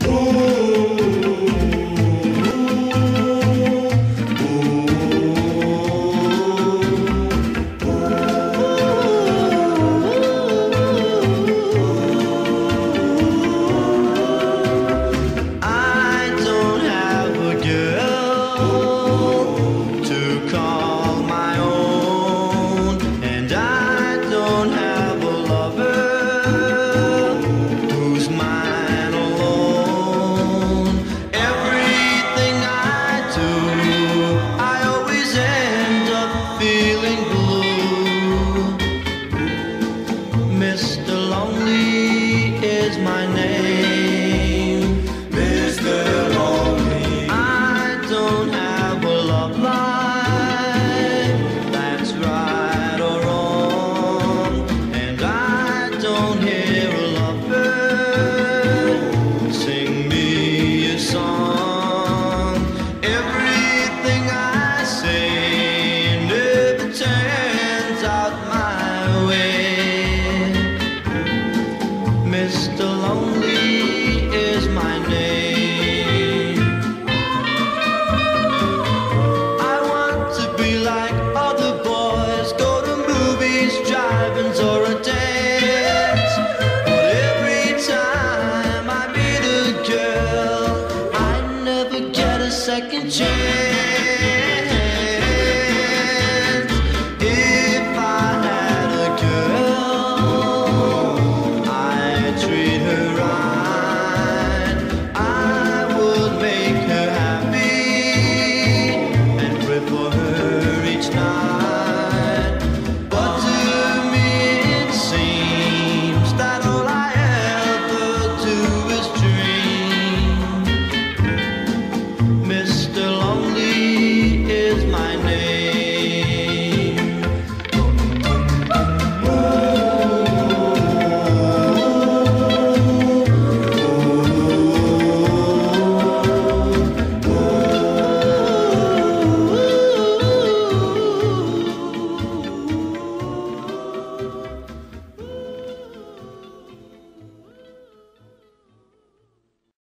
Mr. Lonely is my name. Mr. Lonely. I don't have a love life that's right or wrong, and I don't hear a lovebird sing me a song. Everything I say never turns out my way. Mr. Lonely.